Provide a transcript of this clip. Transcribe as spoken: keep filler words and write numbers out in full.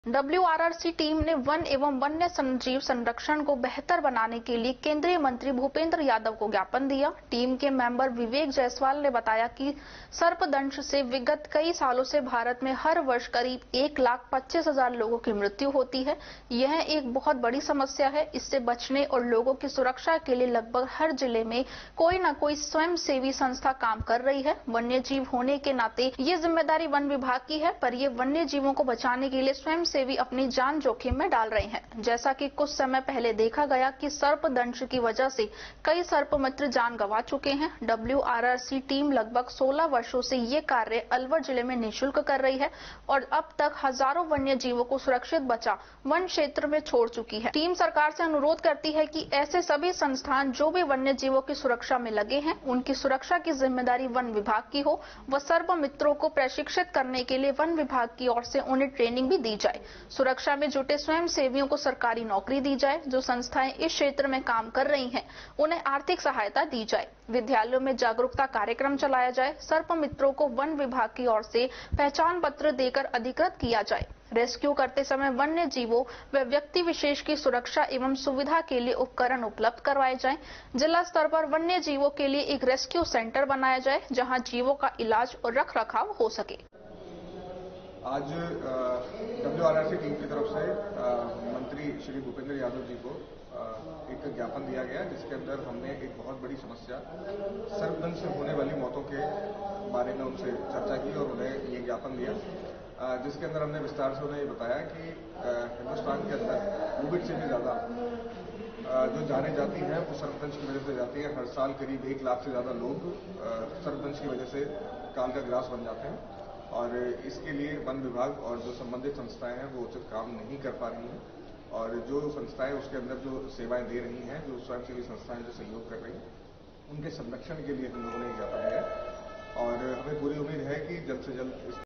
W R R C team ने वन एवं वन्य संजीव संरक्षण को बेहतर बनाने के लिए केंद्रीय मंत्री भूपेंद्र यादव को ज्ञापन दिया। टीम के मेंबर विवेक जायसवाल ने बताया कि सर्पदंश से विगत कई सालों से भारत में हर वर्ष करीब एक लाख पच्चीस हजार लोगों की मृत्यु होती है। यह एक बहुत बड़ी समस्या है। इससे बचने और लोगों की सुरक्षा के लिए लगभग हर जिले में कोई न कोई स्वयंसेवी संस्था काम कर रही है। वन्य जीव होने के नाते ये जिम्मेदारी वन विभाग की है, पर ये वन्य जीवों को बचाने के लिए स्वयं सेवी अपनी जान जोखिम में डाल रहे हैं। जैसा कि कुछ समय पहले देखा गया कि सर्पदंश की वजह से कई सर्पमित्र जान गंवा चुके हैं। W R R C team लगभग सोलह वर्षों से ये कार्य अलवर जिले में निःशुल्क कर रही है और अब तक हजारों वन्य जीवों को सुरक्षित बचा वन क्षेत्र में छोड़ चुकी है। टीम सरकार से अनुरोध करती है कि ऐसे सभी संस्थान जो भी वन्य जीवों की सुरक्षा में लगे हैं, उनकी सुरक्षा की जिम्मेदारी वन विभाग की हो व सर्पमित्रों को प्रशिक्षित करने के लिए वन विभाग की ओर से उन्हें ट्रेनिंग भी दी जाए। सुरक्षा में जुटे स्वयं सेवियों को सरकारी नौकरी दी जाए। जो संस्थाएं इस क्षेत्र में काम कर रही हैं, उन्हें आर्थिक सहायता दी जाए। विद्यालयों में जागरूकता कार्यक्रम चलाया जाए। सर्पमित्रों को वन विभाग की ओर से पहचान पत्र देकर अधिकृत किया जाए। रेस्क्यू करते समय वन्य जीवों व व्यक्ति विशेष की सुरक्षा एवं सुविधा के लिए उपकरण उपलब्ध करवाए जाएं। जिला स्तर पर वन्य जीवों के लिए एक रेस्क्यू सेंटर बनाया जाए, जहां जीवों का इलाज और रख रखाव हो सके। आज W R R C team की तरफ से आ, मंत्री श्री भूपेंद्र यादव जी को आ, एक ज्ञापन दिया गया, जिसके अंदर हमने एक बहुत बड़ी समस्या सर्पदंश से होने वाली मौतों के बारे में उनसे चर्चा की और उन्हें ये ज्ञापन दिया, आ, जिसके अंदर हमने विस्तार से उन्हें ये बताया कि आ, हिंदुस्तान के अंदर कोविड से भी ज्यादा जो जाने जाती हैं वो सर्पदंश की वजह से जाती है। हर साल करीब एक लाख से ज्यादा लोग सर्पदंश की वजह से काल का ग्रास बन जाते हैं और इसके लिए वन विभाग और जो संबंधित संस्थाएं हैं वो उचित काम नहीं कर पा रही हैं और जो संस्थाएं उसके अंदर जो सेवाएं दे रही हैं, जो स्वयंसेवी संस्थाएं जो सहयोग कर रही हैं, उनके संरक्षण के लिए हम लोगों ने ज्ञापन दिया और हमें पूरी उम्मीद है कि जल्द से जल्द इस